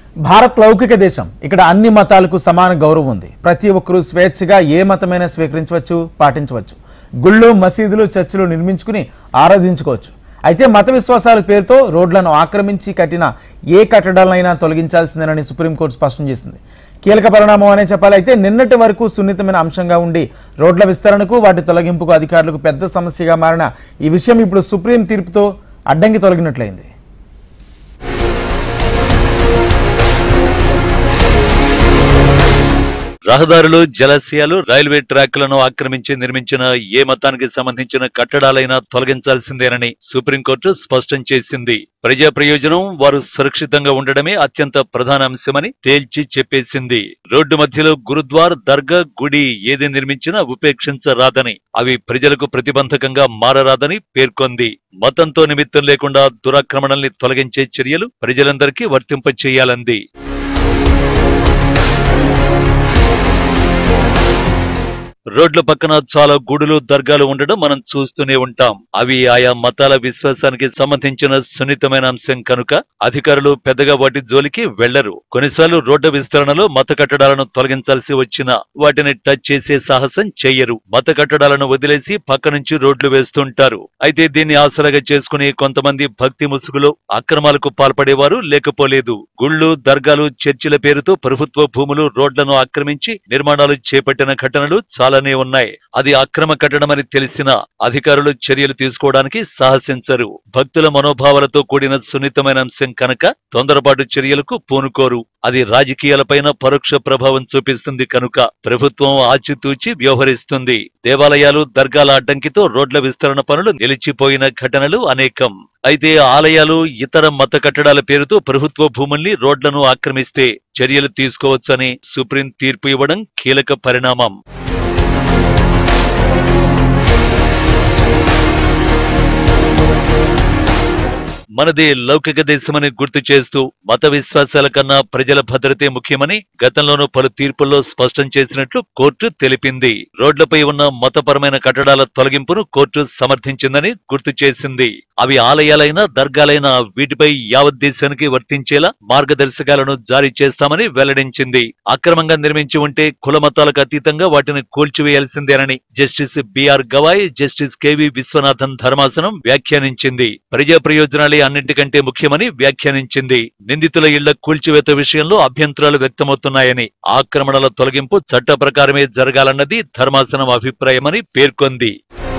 భారత్ లౌకిక దేశం. ఇక్కడ అన్ని మతాలకు సమాన గౌరవం ఉంది. ప్రతి ఒక్కరూ స్వేచ్ఛగా ఏ మతమైనా స్వీకరించవచ్చు, పాటించవచ్చు. గుళ్ళు, మసీదులు, చర్చిలు నిర్మించుకుని ఆరాధించుకోవచ్చు. అయితే మత విశ్వాసాల పేరుతో రోడ్లను ఆక్రమించి కట్టిన ఏ కట్టడాలైనా తొలగించాల్సిందేనని సుప్రీంకోర్టు స్పష్టం చేసింది. కీలక పరిణామం అనే చెప్పాలి. అయితే నిన్నటి వరకు సున్నితమైన అంశంగా ఉండి రోడ్ల విస్తరణకు, వాటి తొలగింపుకు అధికారులకు పెద్ద సమస్యగా మారిన ఈ విషయం ఇప్పుడు సుప్రీం తీర్పుతో అడ్డంకి తొలగినట్లయింది. రహదారులు, జలాశయాలు, రైల్వే ట్రాక్లను ఆక్రమించి నిర్మించిన ఏ మతానికి సంబంధించిన కట్టడాలైనా తొలగించాల్సిందేనని సుప్రీంకోర్టు స్పష్టం చేసింది. ప్రజా ప్రయోజనం, వారు సురక్షితంగా ఉండడమే అత్యంత ప్రధాన అంశమని తేల్చి చెప్పేసింది. రోడ్డు మధ్యలో గురుద్వార్, దర్గా, గుడి ఏది నిర్మించినా ఉపేక్షించరాదని, అవి ప్రజలకు ప్రతిబంధకంగా మారరాదని పేర్కొంది. మతంతో నిమిత్తం లేకుండా దురాక్రమణల్ని తొలగించే చర్యలు ప్రజలందరికీ వర్తింపచేయాలంది. రోడ్ల పక్కన చాలా గుడులు, దర్గాలు ఉండడం మనం చూస్తూనే ఉంటాం. అవి ఆయా మతాల విశ్వాసానికి సంబంధించిన సున్నితమైన అంశం కనుక అధికారులు పెద్దగా వాటి జోలికి వెళ్లరు. కొన్నిసార్లు రోడ్ల విస్తరణలో మత కట్టడాలను తొలగించాల్సి వచ్చినా వాటిని టచ్ చేసే సాహసం చెయ్యరు. మత కట్టడాలను వదిలేసి పక్క నుంచి రోడ్లు వేస్తుంటారు. అయితే దీన్ని ఆసరాగా చేసుకుని కొంతమంది భక్తి ముసుగులో అక్రమాలకు పాల్పడేవారు లేకపోలేదు. గుళ్ళు, దర్గాలు, చర్చిల పేరుతో ప్రభుత్వ భూములు, రోడ్లను ఆక్రమించి నిర్మాణాలు చేపట్టిన ఘటనలు చాలానే ఉన్నాయి. అది అక్రమ కట్టడమని తెలిసినా అధికారులు చర్యలు తీసుకోవడానికి సాహసించరు. భక్తుల మనోభావాలతో కూడిన సున్నితమైన అంశం కనుక తొందరపాటు చర్యలకు పూనుకోరు. అది రాజకీయాలపైన పరోక్ష ప్రభావం చూపిస్తుంది కనుక ప్రభుత్వం ఆచితూచి వ్యవహరిస్తుంది. దేవాలయాలు, దర్గాల అడ్డంకితో రోడ్ల విస్తరణ పనులు నిలిచిపోయిన ఘటనలు అనేకం. అయితే ఆలయాలు, ఇతర మత కట్టడాల పేరుతో ప్రభుత్వ భూముల్ని, రోడ్లను ఆక్రమిస్తే చర్యలు తీసుకోవచ్చని సుప్రీం తీర్పు ఇవ్వడం కీలక పరిణామం. మనది లౌకిక దేశమని గుర్తు చేస్తూ మత విశ్వాసాల కన్నా ప్రజల భద్రతే ముఖ్యమని గతంలోనూ పలు తీర్పుల్లో స్పష్టం చేసినట్లు కోర్టు తెలిపింది. రోడ్లపై ఉన్న మతపరమైన కట్టడాల తొలగింపును కోర్టు సమర్థించిందని గుర్తు చేసింది. అవి ఆలయాలైనా, దర్గాలైనా వీటిపై యావత్ దేశానికి వర్తించేలా మార్గదర్శకాలను జారీ చేస్తామని వెల్లడించింది. అక్రమంగా నిర్మించి ఉంటే కుల మతాలకు అతీతంగా వాటిని కూల్చివేయాల్సిందేనని justice BR Gavai, justice KV Viswanathan ధర్మాసనం వ్యాఖ్యానించింది. ప్రజా ప్రయోజనాలే అన్నింటికంటే ముఖ్యమని వ్యాఖ్యానించింది. నిందితుల ఇళ్ల కూల్చివేత విషయంలో అభ్యంతరాలు వ్యక్తమవుతున్నాయని, ఆక్రమణల తొలగింపు చట్ట ప్రకారమే జరగాలన్నది ధర్మాసనం అభిప్రాయమని పేర్కొంది.